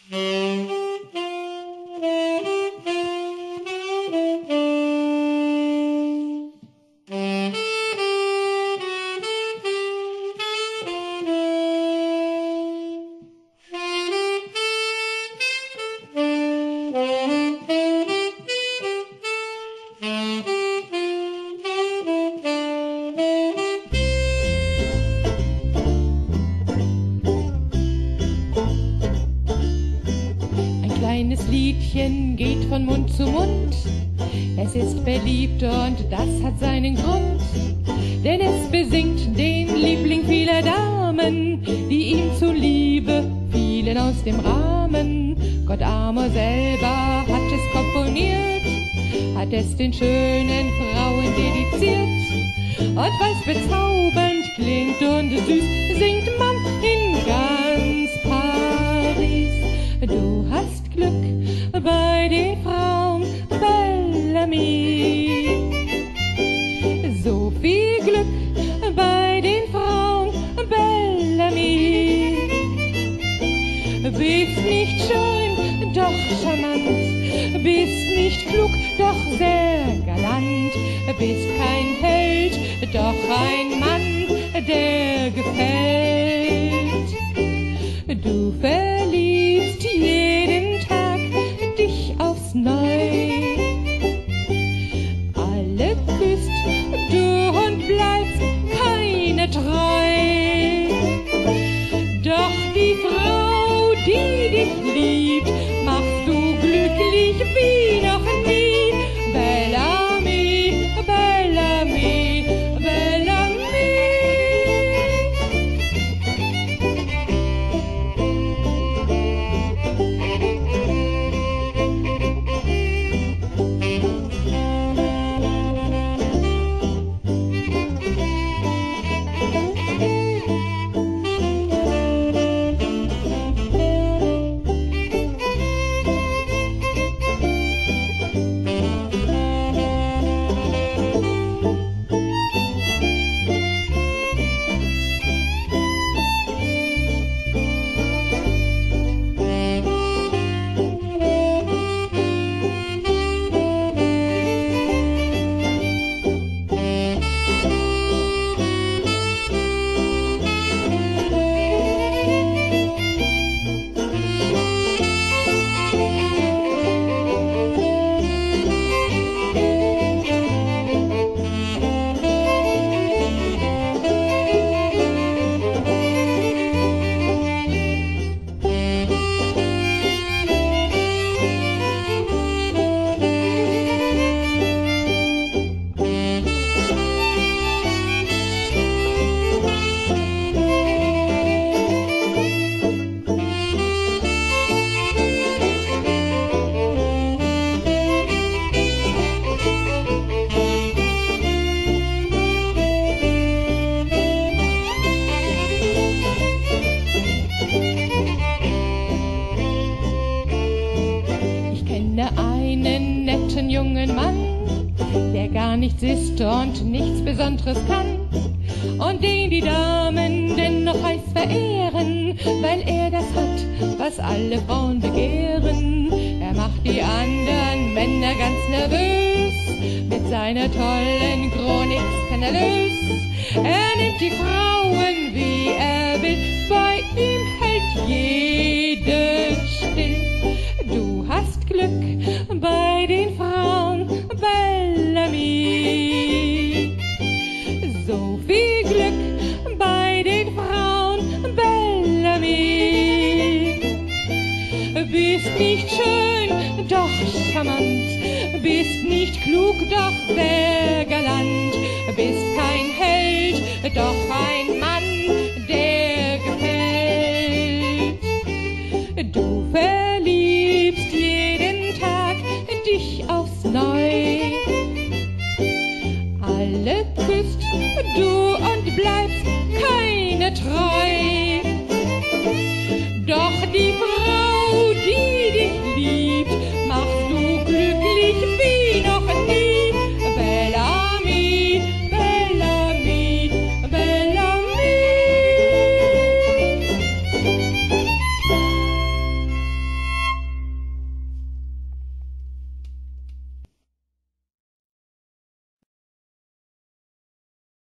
Kleines Liedchen geht von Mund zu Mund. Es ist beliebt und das hat seinen Grund, denn es besingt den Liebling vieler Damen, die ihm zuliebe fielen aus dem Rahmen. Gott Amor selber hat es komponiert, hat es den schönen Frauen dediziert. Und weil's bezaubernd klingt und süß, singt man in ganz Paris. Du hast Glück bei den Frauen, Bel-Ami. So viel Glück bei den Frauen, Bel-Ami. Bist nicht schön, doch charmant. Bist nicht klug, doch sehr galant. Bist kein Held, doch ein Mann, der gefällt. Du verliebst jeden Tag dich aufs Neu. Alle küsst du und bleibst keine treu. Doch die Frau, die dich liebt, machst du glücklich wie noch nie. Bel-Ami, Bel-Ami, Bel-Ami. Einen netten jungen Mann, der gar nichts ist und nichts Besonderes kann, und den die Damen dennoch heiß verehren, weil er das hat, was alle Frauen begehren. Er macht die anderen Männer ganz nervös mit seiner tollen Chronik skandalös. Er nimmt die Frauen, wie er will, bei ihm hält jede still. Du hast Glück bei den Frauen, Bel-Ami. So viel Glück bei den Frauen, Bel-Ami. Bist nicht schön, doch charmant. Bist nicht klug, doch sehr galant. Bist kein Held, doch ein Mann, der gefällt. Du verliebst jeden Tag dich aufs Neu. Alle küsst du und bleibst keine treu.